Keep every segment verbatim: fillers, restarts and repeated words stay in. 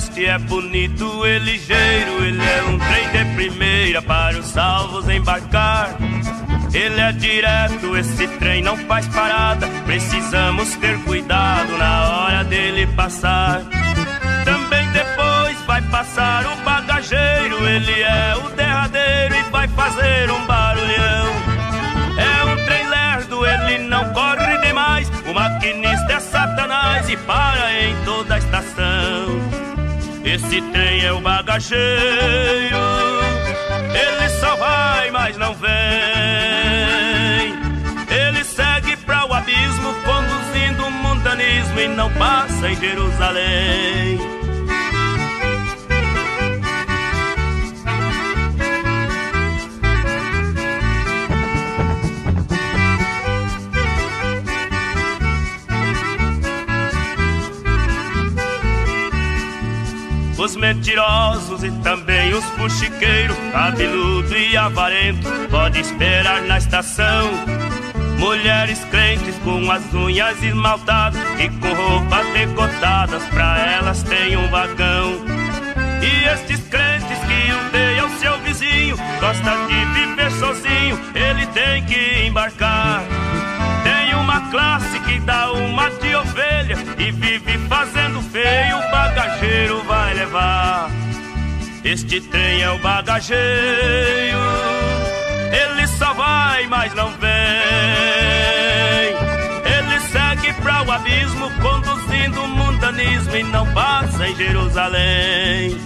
oeste é bonito e ligeiro. Ele é um trem de primeira para os salvos embarcar. Ele é direto, esse trem não faz parada. Precisamos ter cuidado na hora dele passar. Também depois vai passar o bagageiro. Ele é o derradeiro e vai fazer um barulhão. É um trem lerdo, ele não corre demais. O maquinista é Satanás e para em toda a estação. Esse trem é o bagageiro. Ele só vai, mas não vem. Ele segue para o abismo, conduzindo o mundanismo e não passa em Jerusalém. Os mentirosos e também os fuxiqueiros, cabeludo e avarento, pode esperar na estação. Mulheres crentes com as unhas esmaltadas e com roupas decotadas, pra elas tem um vagão. E estes crentes que odeiam seu vizinho, gostam de viver sozinho, ele tem que embarcar. Tem uma classe que dá uma de ovelha e vive fazendo feio, o bagageiro vai levar. Este trem é o bagageiro. Ele só vai, mas não vem. Ele segue para o abismo, conduzindo o mundanismo e não passa em Jerusalém.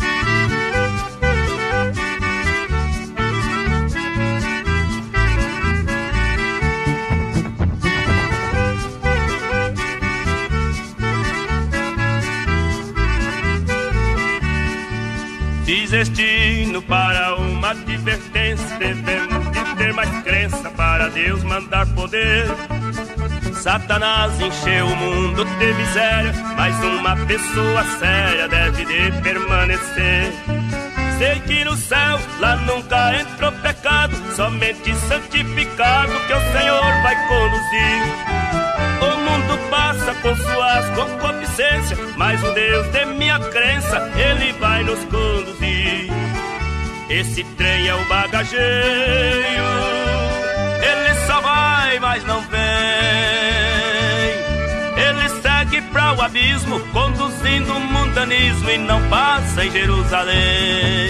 Diz este hino para uma advertência: devemos de ter mais crença para Deus mandar poder. Satanás encheu o mundo de miséria, mas uma pessoa séria deve de permanecer. Sei que no céu lá nunca entrou pecado, somente santificado que o Senhor vai conduzir. O mundo passa com suas concupiscências, mas o Deus de minha crença, Ele vai nos conduzir. Esse trem é o bagageiro. Ele só vai, mas não vem. Ele segue para o abismo, conduzindo o mundanismo e não passa em Jerusalém.